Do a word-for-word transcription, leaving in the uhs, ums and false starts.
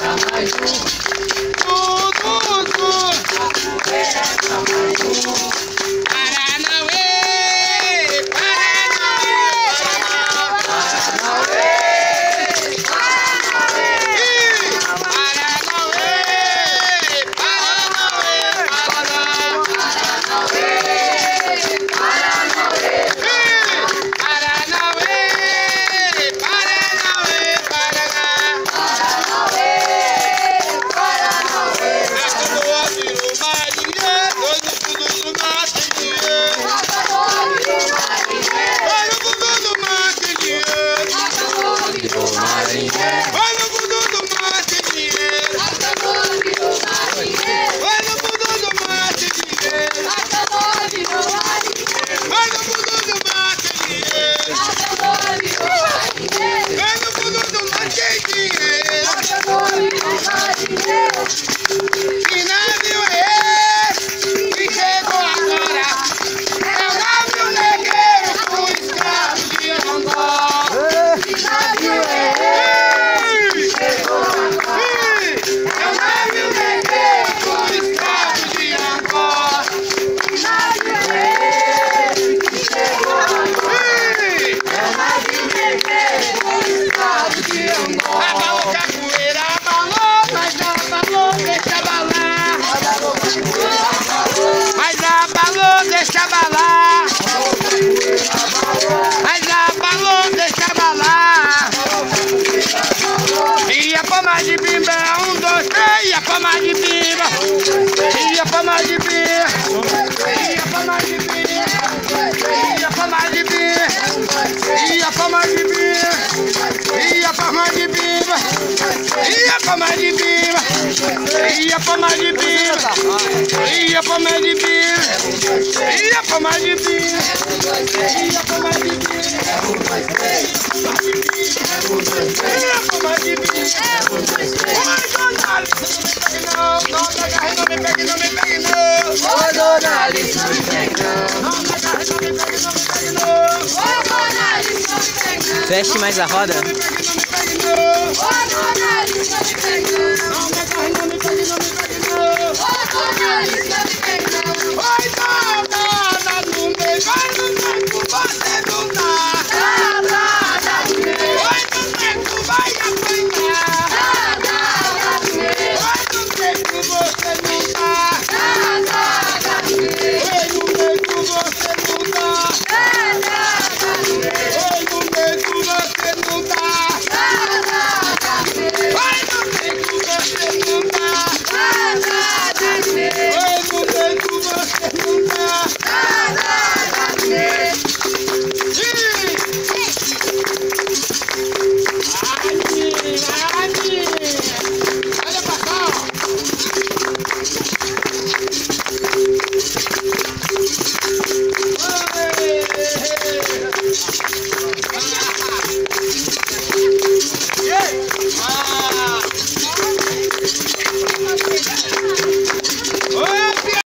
Ia pra mais de bira, ia pra mais de bira, ia pra mais de bira, ia pra mais de bira, ia pra mais de bira. Não, não me agarre, não me pegue, não me pegue, não. Ô, dona Alice, não me pegue, não. Não me agarre, não me pegue, não me pegue, não. Ô, dona Alice, não me pegue, não. Feche mais a roda. Ô, dona Alice, não me pegue, não. Não me agarre, não me pegue, não me pegue, não. Ô, dona Alice, não me pegue, não.